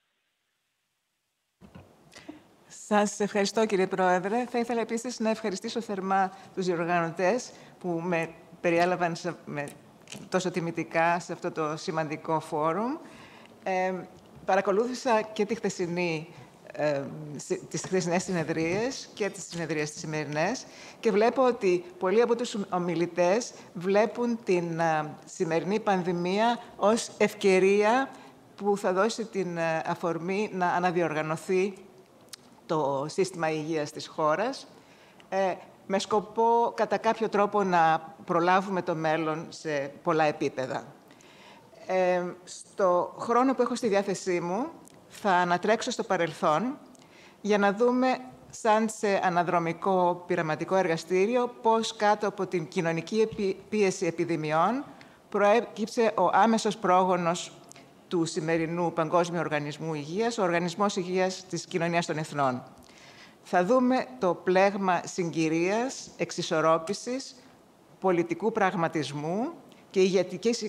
Σας ευχαριστώ, κύριε Πρόεδρε. Θα ήθελα επίσης να ευχαριστήσω θερμά τους διοργανωτές που με περιέλαβαν τόσο τιμητικά σε αυτό το σημαντικό φόρουμ. Παρακολούθησα και τις χθεσινές συνεδρίες και τις συνεδρίες τις σημερινές και βλέπω ότι πολλοί από τους ομιλητές βλέπουν την σημερινή πανδημία ως ευκαιρία που θα δώσει την αφορμή να αναδιοργανωθεί το σύστημα υγείας της χώρας με σκοπό κατά κάποιο τρόπο να προλάβουμε το μέλλον σε πολλά επίπεδα. Στο χρόνο που έχω στη διάθεσή μου θα ανατρέξω στο παρελθόν για να δούμε σαν σε αναδρομικό πειραματικό εργαστήριο πώς κάτω από την κοινωνική πίεση επιδημιών προέκυψε ο άμεσος πρόγονος του σημερινού Παγκόσμιου Οργανισμού Υγείας, ο Οργανισμός Υγείας της Κοινωνίας των Εθνών. Θα δούμε το πλέγμα συγκυρίας, εξισορρόπησης, πολιτικού πραγματισμού και ηγετικής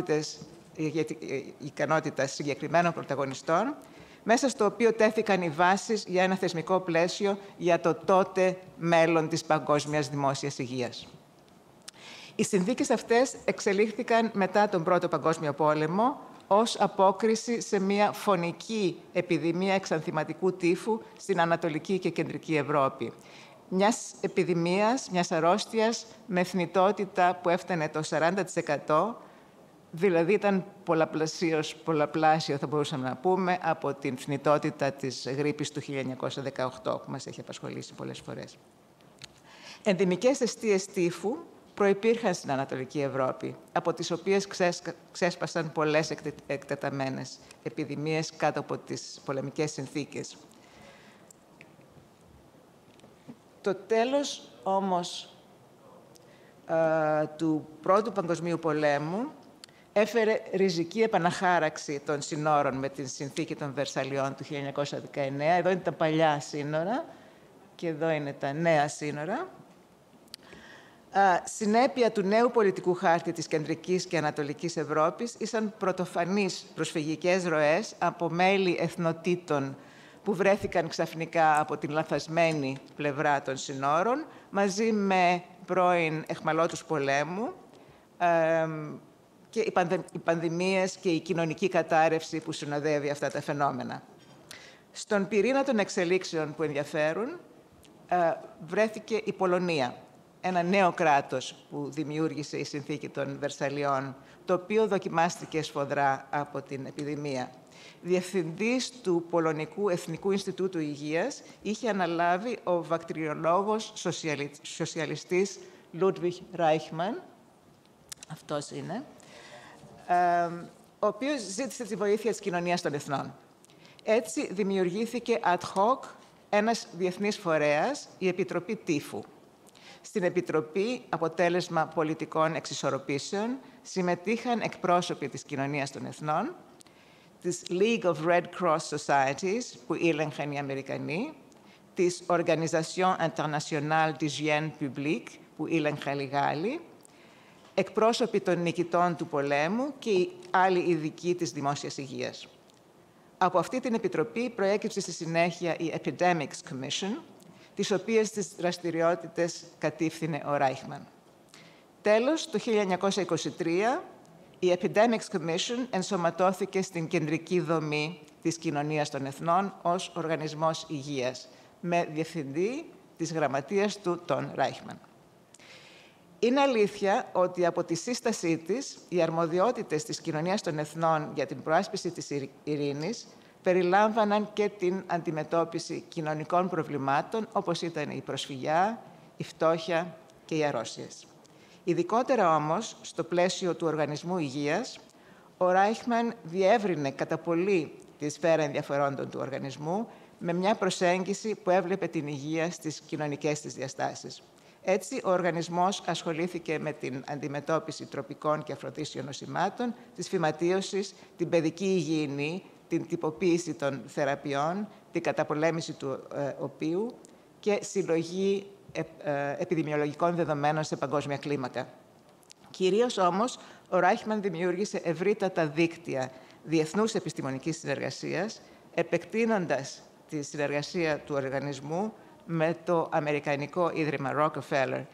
ικανότητας συγκεκριμένων πρωταγωνιστών, μέσα στο οποίο τέθηκαν οι βάσεις για ένα θεσμικό πλαίσιο για το τότε μέλλον της παγκόσμιας δημόσιας υγείας. Οι συνθήκες αυτές εξελίχθηκαν μετά τον Πρώτο Παγκόσμιο Πόλεμο ως απόκριση σε μια φωνική επιδημία εξανθηματικού τύφου στην Ανατολική και Κεντρική Ευρώπη. Μιας επιδημίας, μιας αρρώστιας με θνητότητα που έφτανε το 40%, δηλαδή ήταν πολλαπλάσιο, θα μπορούσαμε να πούμε, από την θνητότητα της γρίπης του 1918, που μας έχει απασχολήσει πολλές φορές. Ενδημικές αιστείες τύφου προϋπήρχαν στην Ανατολική Ευρώπη, από τις οποίες ξέσπασαν πολλές εκτεταμένες επιδημίες κάτω από τις πολεμικές συνθήκες. Το τέλος όμως του Πρώτου Παγκοσμίου Πολέμου έφερε ριζική επαναχάραξη των συνόρων με την συνθήκη των Βερσαλιών του 1919. Εδώ είναι τα παλιά σύνορα και εδώ είναι τα νέα σύνορα. Συνέπεια του νέου πολιτικού χάρτη της Κεντρικής και Ανατολικής Ευρώπης ήσαν πρωτοφανείς προσφυγικές ροές από μέλη εθνοτήτων που βρέθηκαν ξαφνικά από την λαθασμένη πλευρά των συνόρων, μαζί με πρώην αιχμαλώτους πολέμου και οι πανδημίες και η κοινωνική κατάρρευση που συνοδεύει αυτά τα φαινόμενα. Στον πυρήνα των εξελίξεων που ενδιαφέρουν βρέθηκε η Πολωνία, ένα νέο κράτος που δημιούργησε η Συνθήκη των Βερσαλλιών, το οποίο δοκιμάστηκε σφοδρά από την επιδημία. Διευθυντής του Πολωνικού Εθνικού Ινστιτούτου Υγείας είχε αναλάβει ο βακτηριολόγος σοσιαλιστής Ludwig Reichmann, αυτός είναι, ο οποίος ζήτησε τη βοήθεια της κοινωνίας των εθνών. Έτσι δημιουργήθηκε ad hoc ένας διεθνής φορέας, η Επιτροπή Τύφου. Στην Επιτροπή, αποτέλεσμα πολιτικών εξισορροπήσεων, συμμετείχαν εκπρόσωποι της κοινωνίας των εθνών, της League of Red Cross Societies, που ήλεγχαν οι Αμερικανοί, της Organisation Internationale d'Hygiène Publique, που ήλεγχαν οι Γάλλοι, εκπρόσωποι των νικητών του πολέμου και οι άλλοι ειδικοί της δημόσιας υγείας. Από αυτή την επιτροπή προέκυψε στη συνέχεια η Epidemics Commission, τις οποίες τις δραστηριότητες κατήφθηνε ο Reichmann. Τέλος, το 1923, η Epidemics Commission ενσωματώθηκε στην κεντρική δομή της κοινωνίας των εθνών ως οργανισμός υγείας, με διευθυντή της γραμματείας του τον Reichmann. Είναι αλήθεια ότι από τη σύστασή της, οι αρμοδιότητες της κοινωνίας των εθνών για την προάσπιση της ειρήνης περιλάμβαναν και την αντιμετώπιση κοινωνικών προβλημάτων, όπως ήταν η προσφυγιά, η φτώχεια και οι αρρώστιες. Ειδικότερα όμως, στο πλαίσιο του Οργανισμού Υγείας, ο Reichmann διεύρυνε κατά πολύ τη σφαίρα ενδιαφερόντων του οργανισμού με μια προσέγγιση που έβλεπε την υγεία στις κοινωνικές της διαστάσεις. Έτσι, ο οργανισμός ασχολήθηκε με την αντιμετώπιση τροπικών και αφροδίσιων νοσημάτων, της φυματίωσης, την παιδική υγιεινή, την τυποποίηση των θεραπείων, την καταπολέμηση του οποίου και συλλογή επιδημιολογικών δεδομένων σε παγκόσμια κλίμακα. Κυρίως όμως, ο Reichmann δημιούργησε ευρύτατα δίκτυα διεθνούς επιστημονικής συνεργασίας, επεκτείνοντας τη συνεργασία του οργανισμού με το Αμερικανικό Ίδρυμα Rockefeller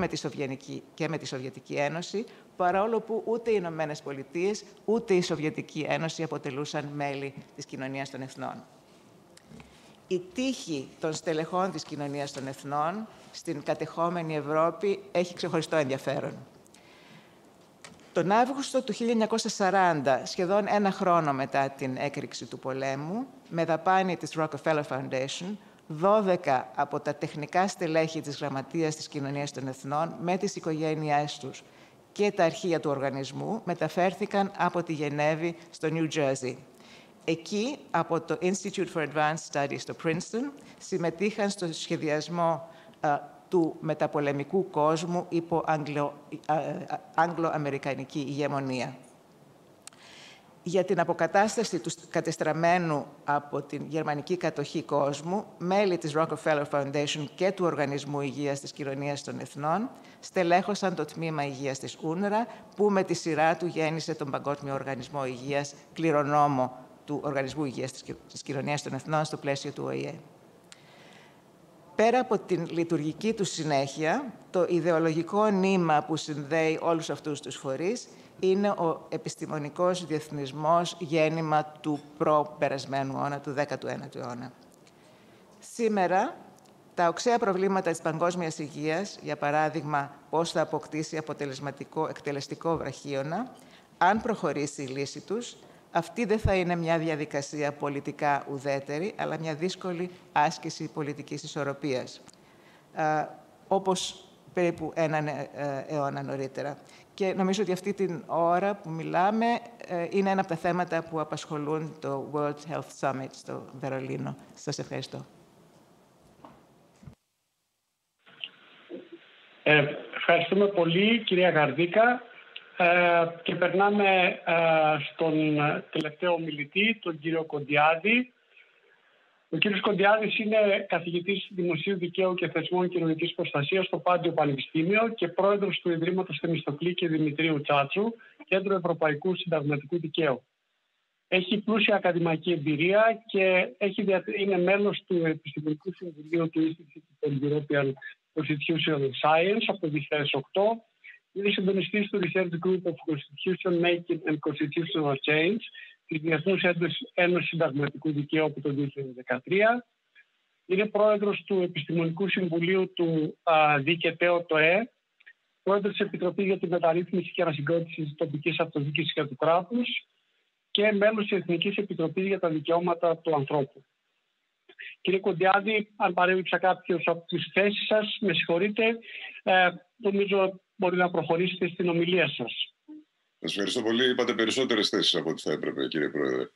και με τη Σοβιετική Ένωση, παρόλο που ούτε οι Ηνωμένες Πολιτείες ούτε η Σοβιετική Ένωση αποτελούσαν μέλη της κοινωνίας των εθνών. Η τύχη των στελεχών της κοινωνίας των εθνών στην κατεχόμενη Ευρώπη έχει ξεχωριστό ενδιαφέρον. Τον Αύγουστο του 1940, σχεδόν ένα χρόνο μετά την έκρηξη του πολέμου, με δαπάνη της Rockefeller Foundation, 12 από τα τεχνικά στελέχη της Γραμματείας της Κοινωνίας των Εθνών με τις οικογένειές τους και τα αρχεία του οργανισμού μεταφέρθηκαν από τη Γενέβη στο New Jersey. Εκεί, από το Institute for Advanced Studies στο Princeton, συμμετείχαν στο σχεδιασμό του μεταπολεμικού κόσμου υπό Άγγλο-Αμερικανική ηγεμονία. Για την αποκατάσταση του κατεστραμμένου από την γερμανική κατοχή κόσμου, μέλη της Rockefeller Foundation και του Οργανισμού Υγείας της Κοινωνίας των Εθνών στελέχωσαν το Τμήμα Υγείας της UNRWA, που με τη σειρά του γέννησε τον Παγκόσμιο Οργανισμό Υγείας, κληρονόμο του Οργανισμού Υγείας της Κοινωνίας των Εθνών στο πλαίσιο του ΟΗΕ. Πέρα από την λειτουργική του συνέχεια, το ιδεολογικό νήμα που συνδέει όλους αυτούς τους φορείς είναι ο επιστημονικός διεθνισμός γέννημα του προπερασμένου αιώνα, του 19ου αιώνα. Σήμερα, τα οξέα προβλήματα της παγκόσμιας υγείας, για παράδειγμα, πώς θα αποκτήσει αποτελεσματικό εκτελεστικό βραχίωνα, αν προχωρήσει η λύση τους, αυτή δεν θα είναι μια διαδικασία πολιτικά ουδέτερη, αλλά μια δύσκολη άσκηση πολιτικής ισορροπίας, όπως περίπου έναν αιώνα νωρίτερα. Και νομίζω ότι αυτή την ώρα που μιλάμε είναι ένα από τα θέματα που απασχολούν το World Health Summit στο Βερολίνο. Σας ευχαριστώ. Ευχαριστούμε πολύ, κυρία Γαρδίκα. Και περνάμε στον τελευταίο ομιλητή, τον κύριο Κοντιάδη. Ο κύριος Κοντιάδης είναι καθηγητής Δημοσίου Δικαίου και Θεσμών Κοινωνικής Προστασίας στο Πάντιο Πανεπιστήμιο και πρόεδρος του Ιδρύματος Θεμιστοκλή και Δημητρίου Τσάτσου, Κέντρο Ευρωπαϊκού Συνταγματικού Δικαίου. Έχει πλούσια ακαδημαϊκή εμπειρία και είναι μέλος του Επιστημονικού Συμβουλίου του Institute for European Constitutional Science από το 2008. Είναι συντονιστής του Research Group of Constitution Making and Constitutional Change της Διεθνούς Ένωσης Συνταγματικού Δικαίου από το 2013. Είναι πρόεδρος του Επιστημονικού Συμβουλίου του ΔΚΤ ΤΟΕ, πρόεδρος της Επιτροπής για τη Μεταρρύθμιση και Ανασυγκρότηση της Τοπικής Αυτοδιοίκησης και του Κράτους και μέλος της Εθνικής Επιτροπής για τα Δικαιώματα του Ανθρώπου. Κύριε Κοντιάδη, αν παρέλειψα κάποιες από τις θέσεις σας, με συγχωρείτε, νομίζω μπορεί να προχωρήσετε στην ομιλία σας. Σας ευχαριστώ πολύ. Είπατε περισσότερες θέσεις από ό,τι θα έπρεπε, κύριε Πρόεδρε.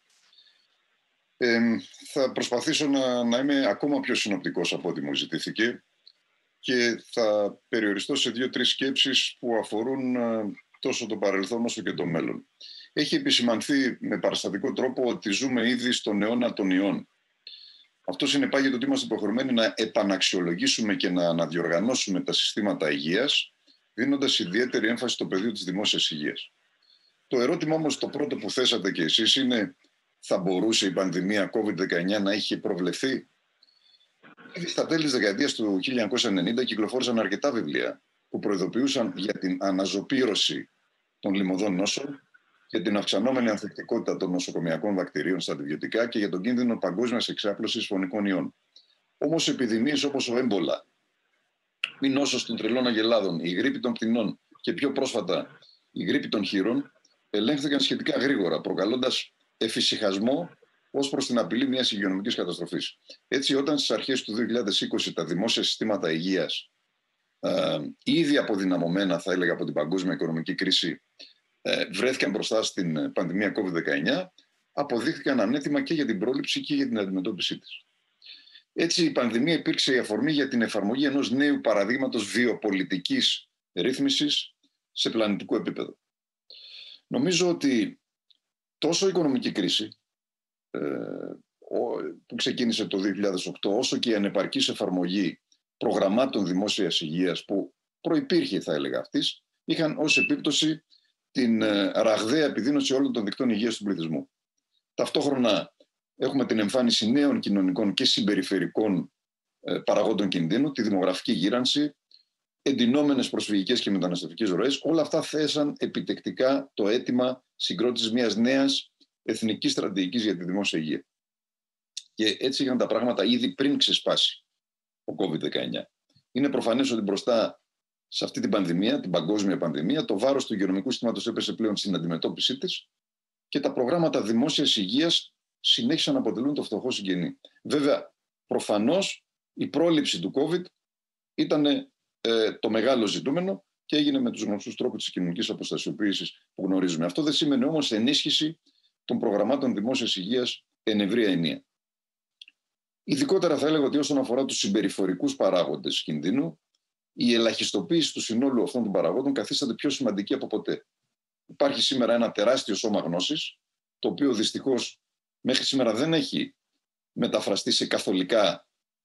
Θα προσπαθήσω να είμαι ακόμα πιο συνοπτικός από ό,τι μου ζητήθηκε και θα περιοριστώ σε 2-3 σκέψεις που αφορούν τόσο το παρελθόν όσο και το μέλλον. Έχει επισημανθεί με παραστατικό τρόπο ότι ζούμε ήδη στον αιώνα των ιών. Αυτό συνεπάγεται ότι είμαστε υποχρεωμένοι να επαναξιολογήσουμε και να αναδιοργανώσουμε τα συστήματα υγείας, δίνοντας ιδιαίτερη έμφαση στο πεδίο της δημόσιας υγείας. Το ερώτημα όμως το πρώτο που θέσατε και εσείς είναι: θα μπορούσε η πανδημία COVID-19 να είχε προβλεφθεί? Ήδη στα τέλη της δεκαετίας του 1990 κυκλοφόρησαν αρκετά βιβλία που προειδοποιούσαν για την αναζωπήρωση των λιμωδών νόσων, για την αυξανόμενη ανθεκτικότητα των νοσοκομιακών βακτηρίων στα αντιβιωτικά και για τον κίνδυνο παγκόσμιας εξάπλωσης φωνικών ιών. Όμως επιδημίες όπως ο έμπολα, η νόσος των τρελών αγελάδων, η γρίπη των πτηνών και πιο πρόσφατα η γρίπη των χείρων ελέγχθηκαν σχετικά γρήγορα, προκαλώντας εφησυχασμό ως προς την απειλή μιας υγειονομικής καταστροφής. Έτσι, όταν στις αρχές του 2020 τα δημόσια συστήματα υγείας, ήδη αποδυναμωμένα θα έλεγα από την παγκόσμια οικονομική κρίση, βρέθηκαν μπροστά στην πανδημία COVID-19, αποδείχθηκαν ανέτοιμα και για την πρόληψη και για την αντιμετώπιση της. Έτσι, η πανδημία υπήρξε η αφορμή για την εφαρμογή ενός νέου παραδείγματος βιοπολιτικής ρύθμισης σε πλανητικό επίπεδο. Νομίζω ότι τόσο η οικονομική κρίση που ξεκίνησε το 2008, όσο και η ανεπαρκής εφαρμογή προγραμμάτων δημόσιας υγείας που προϋπήρχε, θα έλεγα, αυτής, είχαν ως επίπτωση την ραγδαία επιδείνωση όλων των δικτών υγείας του πληθυσμού. Ταυτόχρονα έχουμε την εμφάνιση νέων κοινωνικών και συμπεριφερικών παραγόντων κινδύνου, τη δημογραφική γύρανση, εντυνόμενες προσφυγικές και μεταναστευτικές ροές. Όλα αυτά θέσαν επιτεκτικά το αίτημα συγκρότησης μιας νέας εθνικής στρατηγικής για τη δημόσια υγεία. Και έτσι είχαν τα πράγματα ήδη πριν ξεσπάσει ο COVID-19. Είναι προφανές ότι μπροστά σε αυτή την πανδημία, την παγκόσμια πανδημία, το βάρος του υγειονομικού συστήματος έπεσε πλέον στην αντιμετώπιση της και τα προγράμματα δημόσιας υγείας συνέχισαν να αποτελούν το φτωχό συγγενή. Βέβαια, προφανώς η πρόληψη του COVID ήταν το μεγάλο ζητούμενο και έγινε με τους γνωστούς τρόπους της κοινωνικής αποστασιοποίησης που γνωρίζουμε. Αυτό δεν σημαίνει όμως ενίσχυση των προγραμμάτων δημόσιας υγείας εν ευρεία ενία. Ειδικότερα θα έλεγα ότι όσον αφορά τους συμπεριφορικούς παράγοντες κινδύνου, η ελαχιστοποίηση του συνόλου αυτών των παραγόντων καθίσταται πιο σημαντική από ποτέ. Υπάρχει σήμερα ένα τεράστιο σώμα γνώσης, το οποίο δυστυχώς μέχρι σήμερα δεν έχει μεταφραστεί σε καθολικά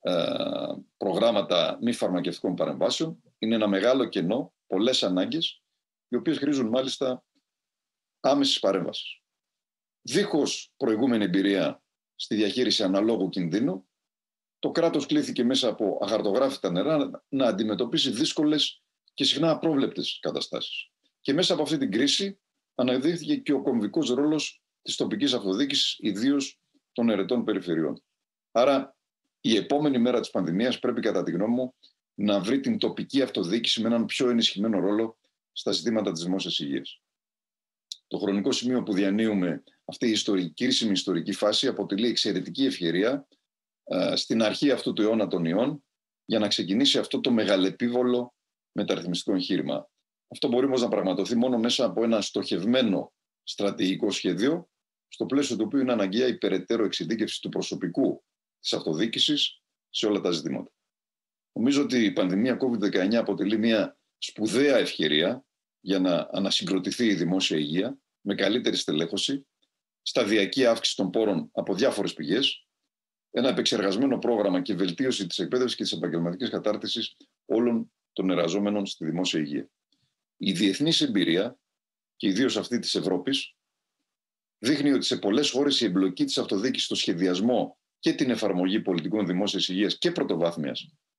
προγράμματα μη φαρμακευτικών παρεμβάσεων. Είναι ένα μεγάλο κενό, πολλές ανάγκες, οι οποίες χρήζουν μάλιστα άμεσης παρέμβασης. Δίχως προηγούμενη εμπειρία στη διαχείριση αναλόγου κινδύνου, το κράτος κλήθηκε μέσα από αχαρτογράφητα νερά να αντιμετωπίσει δύσκολες και συχνά απρόβλεπτες καταστάσεις. Και μέσα από αυτή την κρίση αναδείχθηκε και ο κομβικός ρόλος της τοπικής αυτοδιοίκησης, ιδίως των ερετών περιφερειών. Άρα, η επόμενη μέρα της πανδημίας πρέπει, κατά τη γνώμη μου, να βρει την τοπική αυτοδιοίκηση με έναν πιο ενισχυμένο ρόλο στα ζητήματα της δημόσιας υγείας. Το χρονικό σημείο που διανύουμε αυτή η κρίσιμη ιστορική φάση αποτελεί εξαιρετική ευκαιρία στην αρχή αυτού του αιώνα των ιών για να ξεκινήσει αυτό το μεγαλεπίβολο μεταρρυθμιστικό εγχείρημα. Αυτό μπορεί όμως να πραγματοθεί μόνο μέσα από ένα στοχευμένο στρατηγικό σχέδιο, στο πλαίσιο του οποίου είναι αναγκαία η περαιτέρω εξειδίκευση του προσωπικού της αυτοδιοίκησης σε όλα τα ζητήματα. Νομίζω ότι η πανδημία COVID-19 αποτελεί μια σπουδαία ευκαιρία για να ανασυγκροτηθεί η δημόσια υγεία με καλύτερη στελέχωση, σταδιακή αύξηση των πόρων από διάφορες πηγές, ένα επεξεργασμένο πρόγραμμα και βελτίωση της εκπαίδευσης και της επαγγελματικής κατάρτισης όλων των εργαζόμενων στη δημόσια υγεία. Η διεθνής εμπειρία, και ιδίως αυτή της Ευρώπης, δείχνει ότι σε πολλές χώρες η εμπλοκή της αυτοδιοίκησης στο σχεδιασμό και την εφαρμογή πολιτικών δημόσιας υγείας και πρωτοβάθμιας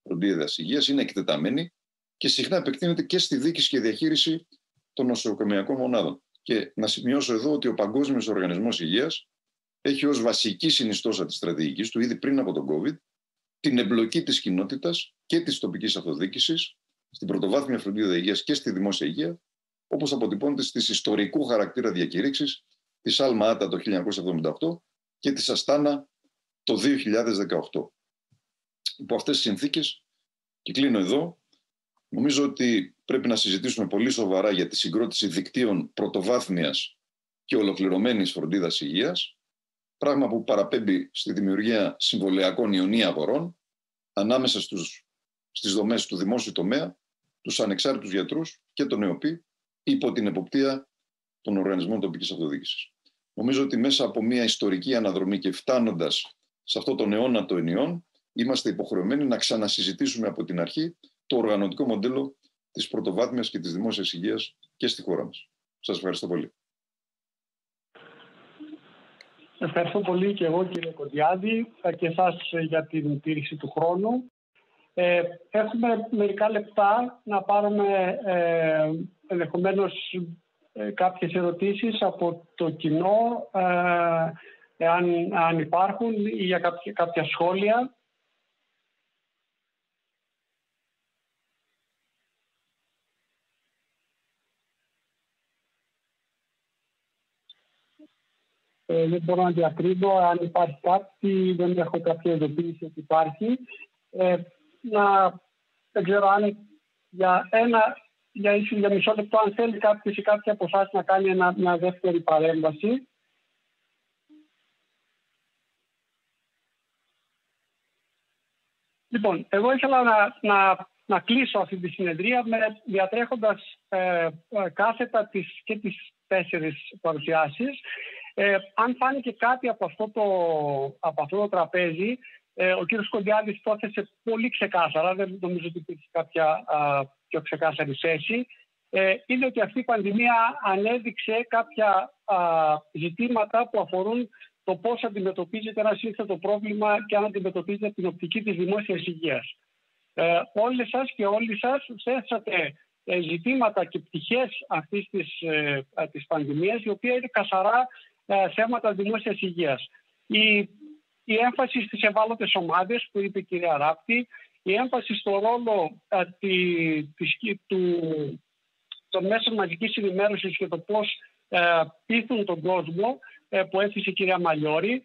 φροντίδας υγείας είναι εκτεταμένη και συχνά επεκτείνεται και στη διοίκηση και διαχείριση των νοσοκομειακών μονάδων. Και να σημειώσω εδώ ότι ο Παγκόσμιος Οργανισμός Υγείας έχει ως βασική συνιστόσα της στρατηγικής του, ήδη πριν από τον COVID, την εμπλοκή της κοινότητας και της τοπικής αυτοδιοίκησης στην πρωτοβάθμια φροντίδα υγείας και στη δημόσια υγεία, όπως αποτυπώνεται στις ιστορικού χαρακτήρα διακηρύξεις της Άλμα Άτα το 1978 και της Αστάνα το 2018. Υπό αυτές τις συνθήκες, και κλείνω εδώ, νομίζω ότι πρέπει να συζητήσουμε πολύ σοβαρά για τη συγκρότηση δικτύων πρωτοβάθμιας και ολοκληρωμένης φροντίδας υγείας, πράγμα που παραπέμπει στη δημιουργία συμβολαιακών ιονίων αγορών ανάμεσα στις δομές του δημόσιου τομέα, τους ανεξάρτητους γιατρούς και τον ΕΟΠΗ υπό την εποπτεία των οργανισμών τοπικής αυτοδιοίκησης. Νομίζω ότι μέσα από μια ιστορική αναδρομή και φτάνοντας σε αυτό τον αιώνα των ενιών, είμαστε υποχρεωμένοι να ξανασυζητήσουμε από την αρχή το οργανωτικό μοντέλο της πρωτοβάθμιας και της δημόσιας υγείας και στη χώρα μας. Σας ευχαριστώ πολύ. Ευχαριστώ πολύ και εγώ, κύριε Κοντιάδη, και εσάς για την τήρηση του χρόνου. Έχουμε μερικά λεπτά να πάρουμε ενδεχομένως κάποιες ερωτήσεις από το κοινό, αν υπάρχουν, ή για κάποια σχόλια. Δεν μπορώ να διακρίνω αν υπάρχει κάτι, δεν έχω κάποια ειδοποίηση ότι υπάρχει. Δεν ξέρω αν για μισό λεπτό, αν θέλει κάποιος ή κάποια από εσάς να κάνει μια δεύτερη παρέμβαση. Λοιπόν, εγώ ήθελα να κλείσω αυτή τη συνεδρία διατρέχοντας κάθετα και τις 4 παρουσιάσεις. Αν φάνηκε κάτι από αυτό το τραπέζι, ο κύριος Κοντιάδης το έθεσε πολύ ξεκάθαρα, δεν νομίζω ότι υπήρχε κάποια πιο ξεκάθαρη θέση. Είναι ότι αυτή η πανδημία ανέδειξε κάποια ζητήματα που αφορούν το πώς αντιμετωπίζεται ένα σύνθετο πρόβλημα και αν αντιμετωπίζεται την οπτική της δημόσιας υγείας. Όλες σας και όλοι σας θέσατε ζητήματα και πτυχές αυτής της πανδημίας, η οποία είναι καθαρά θέματα δημόσιας υγείας. Η έμφαση στις ευάλωτες ομάδες που είπε η κυρία Ράπτη, η έμφαση στο ρόλο των μέσων μαζικής ενημέρωσης και το πώς πείθουν τον κόσμο που έθεσε η κυρία Μαλιόρη,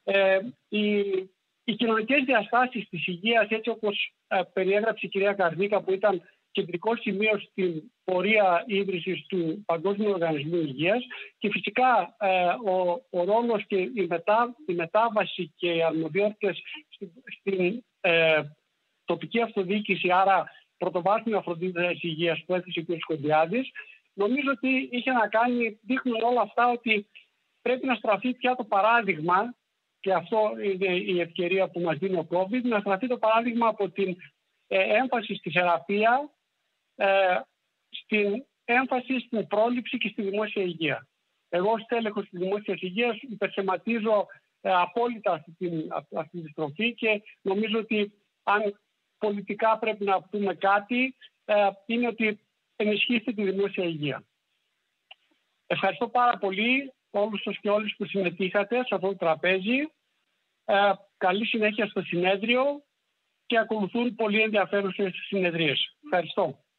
οι κοινωνικές διαστάσεις της υγείας, έτσι όπως περιέγραψε η κυρία Γαρδίκα, που ήταν κεντρικό σημείο στην πορεία ίδρυσης του Παγκόσμιου Οργανισμού Υγείας, και φυσικά ο ρόλος και η μετάβαση και οι αρμοδιότητες στην τοπική αυτοδιοίκηση, άρα πρωτοβάθμια φροντίδα υγείας που έθεσε ο κ. Κοντιάδης. Νομίζω ότι είχε να κάνει, δείχνουν όλα αυτά ότι πρέπει να στραφεί πια το παράδειγμα, και αυτό είναι η ευκαιρία που μας δίνει ο COVID, να στραφεί το παράδειγμα από την έμφαση στη θεραπεία, στην έμφαση στην πρόληψη και στη δημόσια υγεία. Εγώ ως τέλεχος της δημόσιας υγείας υπερθεματίζω απόλυτα αυτή τη στροφή, και νομίζω ότι αν πολιτικά πρέπει να πούμε κάτι, είναι ότι ενισχύστε τη δημόσια υγεία. Ευχαριστώ πάρα πολύ όλους σας και όλες που συμμετείχατε σε αυτό το τραπέζι. Καλή συνέχεια στο συνέδριο και ακολουθούν πολύ ενδιαφέρουσες συνεδρίες. Ευχαριστώ.